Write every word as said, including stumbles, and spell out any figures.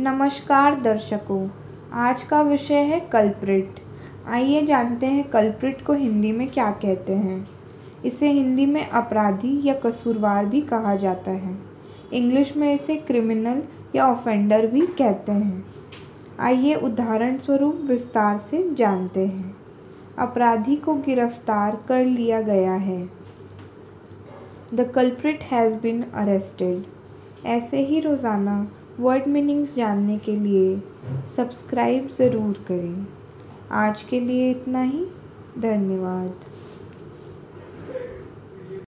नमस्कार दर्शकों, आज का विषय है कल्प्रिट। आइए जानते हैं कल्प्रिट को हिंदी में क्या कहते हैं। इसे हिंदी में अपराधी या कसूरवार भी कहा जाता है। इंग्लिश में इसे क्रिमिनल या ऑफेंडर भी कहते हैं। आइए उदाहरण स्वरूप विस्तार से जानते हैं। अपराधी को गिरफ्तार कर लिया गया है। The culprit has been arrested. ऐसे ही रोज़ाना वर्ड मीनिंग्स जानने के लिए सब्सक्राइब ज़रूर करें। आज के लिए इतना ही। धन्यवाद।